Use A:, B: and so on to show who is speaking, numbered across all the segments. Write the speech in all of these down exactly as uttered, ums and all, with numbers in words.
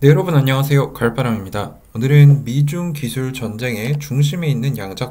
A: 네, 여러분 안녕하세요. 갈바람입니다. 오늘은 미중 기술 전쟁의 중심에 있는 양자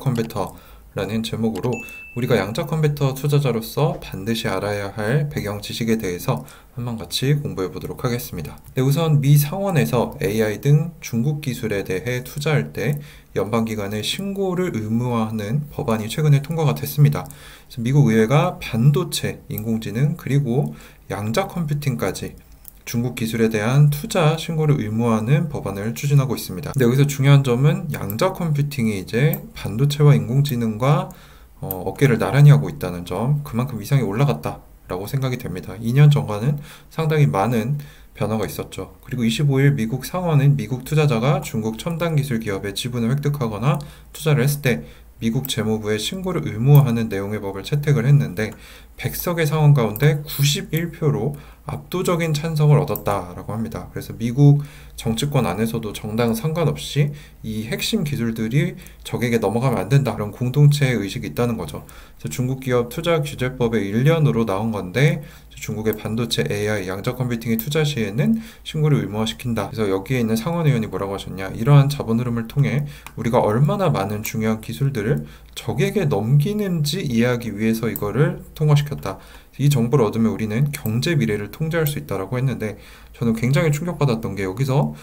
A: 컴퓨터라는 제목으로 우리가 양자 컴퓨터 투자자로서 반드시 알아야 할 배경 지식에 대해서 한번 같이 공부해 보도록 하겠습니다. 네, 우선 미 상원에서 에이아이 등 중국 기술에 대해 투자할 때 연방기관의 신고를 의무화하는 법안이 최근에 통과가 됐습니다. 그래서 미국 의회가 반도체, 인공지능, 그리고 양자 컴퓨팅까지 중국 기술에 대한 투자 신고를 의무화하는 법안을 추진하고 있습니다. 근데 여기서 중요한 점은 양자 컴퓨팅이 이제 반도체와 인공지능과 어, 어깨를 나란히 하고 있다는 점, 그만큼 위상이 올라갔다라고 생각이 됩니다. 이 년 전과는 상당히 많은 변화가 있었죠. 그리고 이십오 일 미국 상원은 미국 투자자가 중국 첨단 기술 기업의 지분을 획득하거나 투자를 했을 때 미국 재무부에 신고를 의무화하는 내용의 법을 채택을 했는데 백 석의 상원 가운데 구십일 표로 압도적인 찬성을 얻었다라고 합니다. 그래서 미국 정치권 안에서도 정당 상관없이 이 핵심 기술들이 적에게 넘어가면 안 된다, 그런 공동체의 의식이 있다는 거죠. 그래서 중국 기업 투자 규제법의 일련으로 나온 건데 중국의 반도체, 에이아이, 양자 컴퓨팅의 투자 시에는 신고를 의무화시킨다. 그래서 여기에 있는 상원 의원이 뭐라고 하셨냐, 이러한 자본 흐름을 통해 우리가 얼마나 많은 중요한 기술들을 적에게 넘기는지 이해하기 위해서 이거를 통과시켰다. 이 정보를 얻으면 우리는 경제 미래를 통제할 수 있다라고 했는데, 저는 굉장히 충격받았던 게 여기서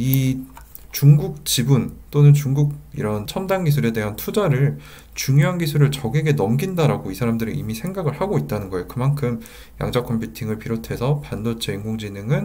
A: 이 중국 지분 또는 중국 이런 첨단 기술에 대한 투자를, 중요한 기술을 적에게 넘긴다라고 이 사람들이 이미 생각을 하고 있다는 거예요. 그만큼 양자 컴퓨팅을 비롯해서 반도체, 인공지능은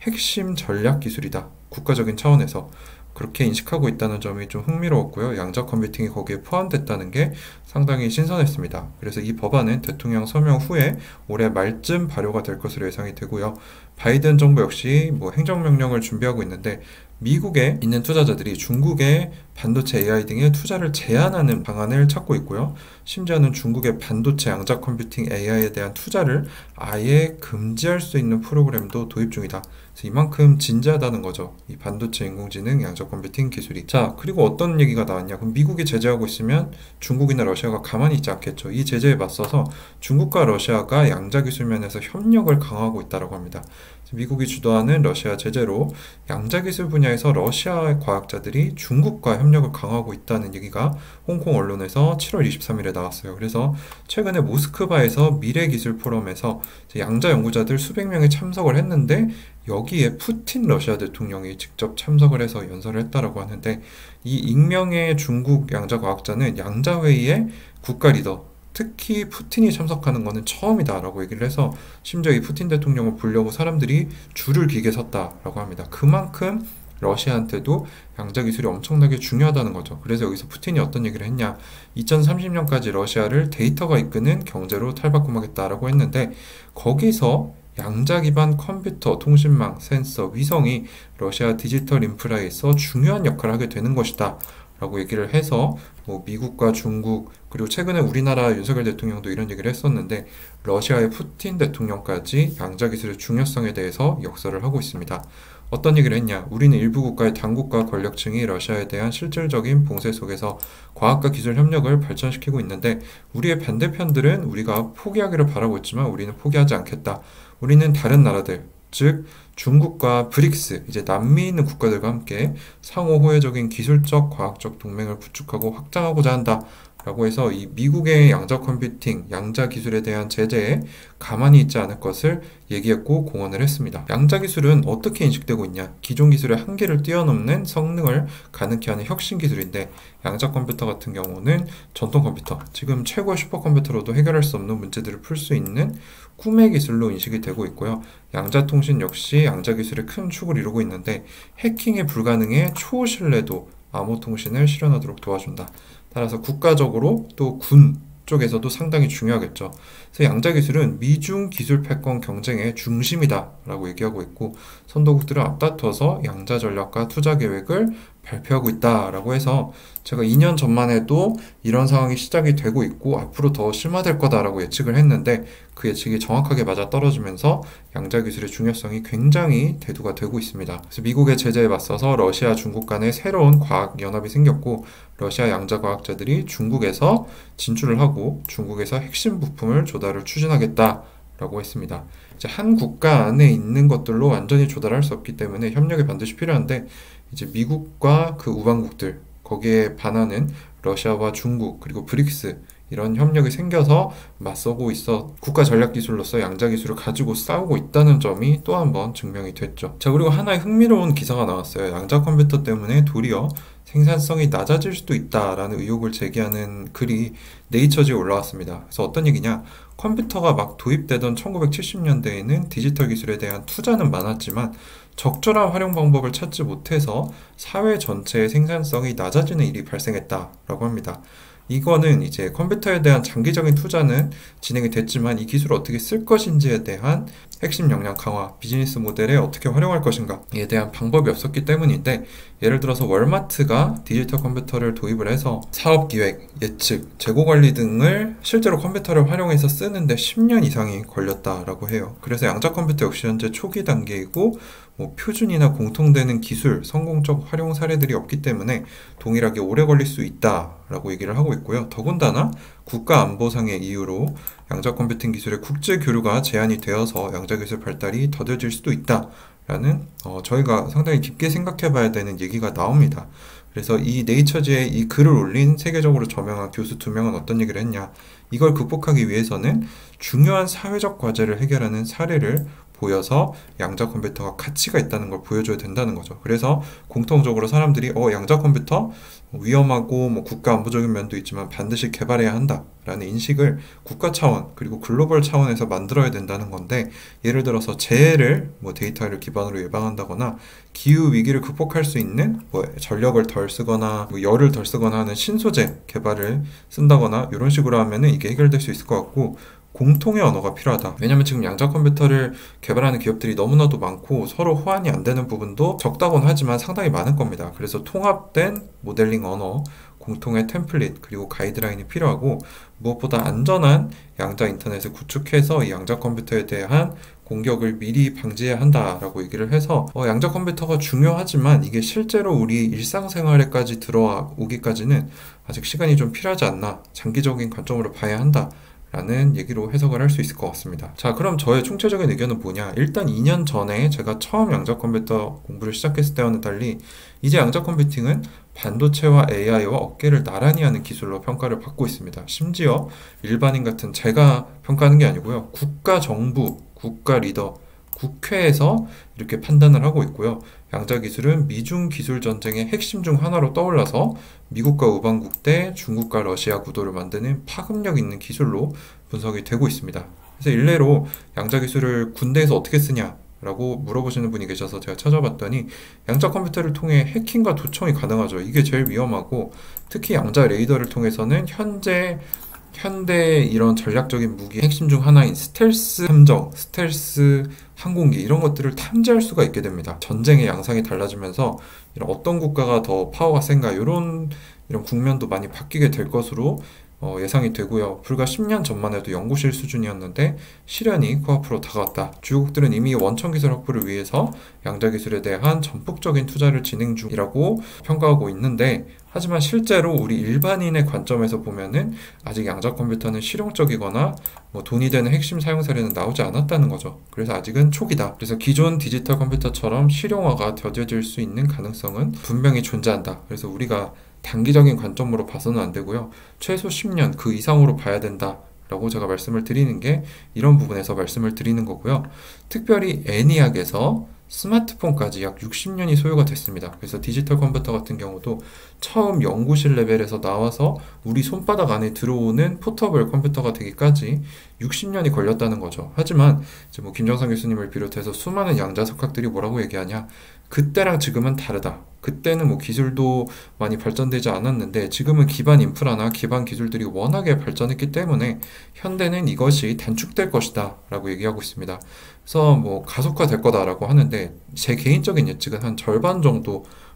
A: 핵심 전략 기술이다, 국가적인 차원에서 그렇게 인식하고 있다는 점이 좀 흥미로웠고요. 양자 컴퓨팅이 거기에 포함됐다는 게 상당히 신선했습니다. 그래서 이 법안은 대통령 서명 후에 올해 말쯤 발효가 될 것으로 예상이 되고요. 바이든 정부 역시 뭐 행정명령을 준비하고 있는데, 미국에 있는 투자자들이 중국의 반도체, 에이아이 등에 투자를 제한하는 방안을 찾고 있고요. 심지어는 중국의 반도체, 양자 컴퓨팅, 에이아이에 대한 투자를 아예 금지할 수 있는 프로그램도 도입 중이다. 그래서 이만큼 진지하다는 거죠, 이 반도체, 인공지능, 양자 컴퓨팅 기술이. 자, 그리고 어떤 얘기가 나왔냐, 그럼 미국이 제재하고 있으면 중국이나 러시아가 가만히 있지 않겠죠. 이 제재에 맞서서 중국과 러시아가 양자 기술 면에서 협력을 강화하고 있다고 합니다. 미국이 주도하는 러시아 제재로 양자 기술 분야에서 러시아 과학자들이 중국과 협력을 강화하고 있다는 얘기가 홍콩 언론에서 칠월 이십삼일에 나왔어요. 그래서 최근에 모스크바에서 미래기술 포럼에서 양자 연구자들 수백 명이 참석을 했는데, 여기에 푸틴 러시아 대통령이 직접 참석을 해서 연설을 했다라고 하는데, 이 익명의 중국 양자 과학자는 양자회의의 국가 리더, 특히 푸틴이 참석하는 것은 처음이다라고 얘기를 해서 심지어 이 푸틴 대통령을 보려고 사람들이 줄을 길게 섰다라고 합니다. 그만큼 러시아한테도 양자 기술이 엄청나게 중요하다는 거죠. 그래서 여기서 푸틴이 어떤 얘기를 했냐, 이천삼십 년까지 러시아를 데이터가 이끄는 경제로 탈바꿈하겠다라고 했는데, 거기서 양자 기반 컴퓨터, 통신망, 센서, 위성이 러시아 디지털 인프라에서 중요한 역할을 하게 되는 것이다 라고 얘기를 해서, 뭐 미국과 중국, 그리고 최근에 우리나라 윤석열 대통령도 이런 얘기를 했었는데, 러시아의 푸틴 대통령까지 양자 기술의 중요성에 대해서 역설을 하고 있습니다. 어떤 얘기를 했냐, 우리는 일부 국가의 당국과 권력층이 러시아에 대한 실질적인 봉쇄 속에서 과학과 기술 협력을 발전시키고 있는데, 우리의 반대편들은 우리가 포기하기를 바라고 있지만 우리는 포기하지 않겠다. 우리는 다른 나라들, 즉 중국과 브릭스, 이제 남미에 있는 국가들과 함께 상호 호혜적인 기술적, 과학적 동맹을 구축하고 확장하고자 한다 라고 해서 이 미국의 양자 컴퓨팅, 양자 기술에 대한 제재에 가만히 있지 않을 것을 얘기했고 공언을 했습니다. 양자 기술은 어떻게 인식되고 있냐, 기존 기술의 한계를 뛰어넘는 성능을 가능케 하는 혁신 기술인데, 양자 컴퓨터 같은 경우는 전통 컴퓨터, 지금 최고의 슈퍼컴퓨터로도 해결할 수 없는 문제들을 풀 수 있는 꿈의 기술로 인식이 되고 있고요. 양자 통신 역시 양자 기술의 큰 축을 이루고 있는데, 해킹에 불가능해 초신뢰도 암호 통신을 실현하도록 도와준다. 따라서 국가적으로 또 군 쪽에서도 상당히 중요하겠죠. 그래서 양자 기술은 미중 기술 패권 경쟁의 중심이다라고 얘기하고 있고, 선도국들은 앞다퉈서 양자 전략과 투자 계획을 발표하고 있다라고 해서, 제가 이 년 전만 해도 이런 상황이 시작이 되고 있고 앞으로 더 심화될 거다라고 예측을 했는데, 그 예측이 정확하게 맞아떨어지면서 양자 기술의 중요성이 굉장히 대두가 되고 있습니다. 그래서 미국의 제재에 맞서서 러시아, 중국 간에 새로운 과학 연합이 생겼고, 러시아 양자 과학자들이 중국에서 진출을 하고 중국에서 핵심 부품을 조달을 추진하겠다 라고 했습니다. 이제 한 국가 안에 있는 것들로 완전히 조달할 수 없기 때문에 협력이 반드시 필요한데, 이제 미국과 그 우방국들, 거기에 반하는 러시아와 중국, 그리고 브릭스, 이런 협력이 생겨서 맞서고 있어 국가 전략 기술로서 양자 기술을 가지고 싸우고 있다는 점이 또 한 번 증명이 됐죠. 자, 그리고 하나의 흥미로운 기사가 나왔어요. 양자 컴퓨터 때문에 도리어 생산성이 낮아질 수도 있다라는 의혹을 제기하는 글이 네이처지에 올라왔습니다. 그래서 어떤 얘기냐? 컴퓨터가 막 도입되던 천구백칠십 년대에는 디지털 기술에 대한 투자는 많았지만 적절한 활용 방법을 찾지 못해서 사회 전체의 생산성이 낮아지는 일이 발생했다라고 합니다. 이거는 이제 컴퓨터에 대한 장기적인 투자는 진행이 됐지만 이 기술을 어떻게 쓸 것인지에 대한 핵심 역량 강화, 비즈니스 모델에 어떻게 활용할 것인가에 대한 방법이 없었기 때문인데, 예를 들어서 월마트가 디지털 컴퓨터를 도입을 해서 사업 기획, 예측, 재고 관리 등을 실제로 컴퓨터를 활용해서 쓰는데 십 년 이상이 걸렸다라고 해요. 그래서 양자 컴퓨터 역시 현재 초기 단계이고 뭐 표준이나 공통되는 기술, 성공적 활용 사례들이 없기 때문에 동일하게 오래 걸릴 수 있다라고 얘기를 하고 있고요. 더군다나 국가 안보상의 이유로 양자 컴퓨팅 기술의 국제 교류가 제한이 되어서 양자 기술 발달이 더뎌질 수도 있다라는 어, 저희가 상당히 깊게 생각해 봐야 되는 얘기가 나옵니다. 그래서 이 네이처지에 이 글을 올린 세계적으로 저명한 교수 두 명은 어떤 얘기를 했냐? 이걸 극복하기 위해서는 중요한 사회적 과제를 해결하는 사례를 보여서 양자 컴퓨터가 가치가 있다는 걸 보여줘야 된다는 거죠. 그래서 공통적으로 사람들이 어 양자 컴퓨터 위험하고 뭐 국가 안보적인 면도 있지만 반드시 개발해야 한다라는 인식을 국가 차원 그리고 글로벌 차원에서 만들어야 된다는 건데, 예를 들어서 재해를 뭐 데이터를 기반으로 예방한다거나 기후 위기를 극복할 수 있는 뭐 전력을 덜 쓰거나 뭐 열을 덜 쓰거나 하는 신소재 개발을 쓴다거나 이런 식으로 하면은 이게 해결될 수 있을 것 같고, 공통의 언어가 필요하다. 왜냐면 지금 양자 컴퓨터를 개발하는 기업들이 너무나도 많고 서로 호환이 안 되는 부분도 적다곤 하지만 상당히 많을 겁니다. 그래서 통합된 모델링 언어, 공통의 템플릿, 그리고 가이드라인이 필요하고, 무엇보다 안전한 양자 인터넷을 구축해서 이 양자 컴퓨터에 대한 공격을 미리 방지해야 한다라고 얘기를 해서 어, 양자 컴퓨터가 중요하지만 이게 실제로 우리 일상생활에까지 들어오기까지는 아직 시간이 좀 필요하지 않나, 장기적인 관점으로 봐야 한다 라는 얘기로 해석을 할 수 있을 것 같습니다. 자, 그럼 저의 총체적인 의견은 뭐냐? 일단 이 년 전에 제가 처음 양자 컴퓨터 공부를 시작했을 때와는 달리 이제 양자 컴퓨팅은 반도체와 에이아이와 어깨를 나란히 하는 기술로 평가를 받고 있습니다. 심지어 일반인 같은 제가 평가하는 게 아니고요. 국가 정부, 국가 리더, 국회에서 이렇게 판단을 하고 있고요. 양자 기술은 미중 기술 전쟁의 핵심 중 하나로 떠올라서 미국과 우방국 대 중국과 러시아 구도를 만드는 파급력 있는 기술로 분석이 되고 있습니다. 그래서 일례로 양자 기술을 군대에서 어떻게 쓰냐 라고 물어보시는 분이 계셔서 제가 찾아봤더니 양자 컴퓨터를 통해 해킹과 도청이 가능하죠. 이게 제일 위험하고, 특히 양자 레이더를 통해서는 현재 현대 이런 전략적인 무기 핵심 중 하나인 스텔스 함정, 스텔스 항공기 이런 것들을 탐지할 수가 있게 됩니다. 전쟁의 양상이 달라지면서 이런 어떤 국가가 더 파워가 센가 이런 이런 국면도 많이 바뀌게 될 것으로 어, 예상이 되고요. 불과 십 년 전만 해도 연구실 수준이었는데 실현이 코앞으로 다가왔다. 주요국들은 이미 원천 기술 확보를 위해서 양자 기술에 대한 전폭적인 투자를 진행 중이라고 평가하고 있는데, 하지만 실제로 우리 일반인의 관점에서 보면은 아직 양자 컴퓨터는 실용적이거나 뭐 돈이 되는 핵심 사용 사례는 나오지 않았다는 거죠. 그래서 아직은 초기다. 그래서 기존 디지털 컴퓨터처럼 실용화가 더뎌질 수 있는 가능성은 분명히 존재한다. 그래서 우리가 단기적인 관점으로 봐서는 안 되고요. 최소 십 년 그 이상으로 봐야 된다 라고 제가 말씀을 드리는 게 이런 부분에서 말씀을 드리는 거고요. 특별히 애니악에서 스마트폰까지 약 육십 년이 소요가 됐습니다. 그래서 디지털 컴퓨터 같은 경우도 처음 연구실 레벨에서 나와서 우리 손바닥 안에 들어오는 포터블 컴퓨터가 되기까지 육십 년이 걸렸다는 거죠. 하지만 이제 뭐 김정선 교수님을 비롯해서 수많은 양자 석학들이 뭐라고 얘기하냐? 그때랑 지금은 다르다. 그때는 뭐 기술도 많이 발전되지 않았는데 지금은 기반 인프라나 기반 기술들이 워낙에 발전했기 때문에 현대는 이것이 단축될 것이다 라고 얘기하고 있습니다. 그래서 뭐 가속화될 거다라고 하는데 제 개인적인 예측은 한 절반 정도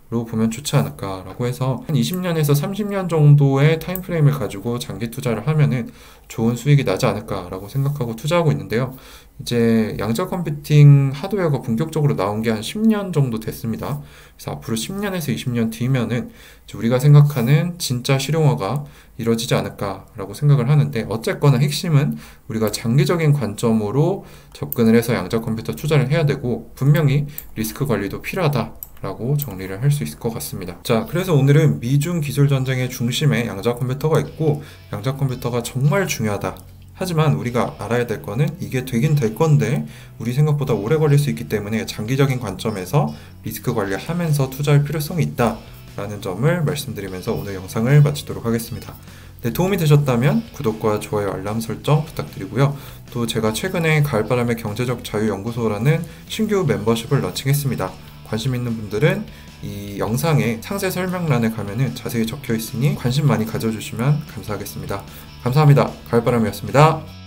A: 로 보면 좋지 않을까라고 해서 한 이십 년에서 삼십 년 정도의 타임프레임을 가지고 장기 투자를 하면은 좋은 수익이 나지 않을까라고 생각하고 투자하고 있는데요. 이제 양자 컴퓨팅 하드웨어가 본격적으로 나온 게 한 십 년 정도 됐습니다. 그래서 앞으로 십 년에서 이십 년 뒤면은 우리가 생각하는 진짜 실용화가 이루어지지 않을까라고 생각을 하는데, 어쨌거나 핵심은 우리가 장기적인 관점으로 접근을 해서 양자 컴퓨터 투자를 해야 되고, 분명히 리스크 관리도 필요하다 라고 정리를 할 수 있을 것 같습니다. 자, 그래서 오늘은 미중 기술 전쟁의 중심에 양자 컴퓨터가 있고, 양자 컴퓨터가 정말 중요하다. 하지만 우리가 알아야 될 거는 이게 되긴 될 건데 우리 생각보다 오래 걸릴 수 있기 때문에 장기적인 관점에서 리스크 관리하면서 투자할 필요성이 있다 라는 점을 말씀드리면서 오늘 영상을 마치도록 하겠습니다. 네, 도움이 되셨다면 구독과 좋아요, 알람 설정 부탁드리고요. 또 제가 최근에 가을바람의 경제적 자유연구소라는 신규 멤버십을 런칭했습니다. 관심 있는 분들은 이 영상의 상세 설명란에 가면은 자세히 적혀 있으니 관심 많이 가져주시면 감사하겠습니다. 감사합니다. 가을바람이었습니다.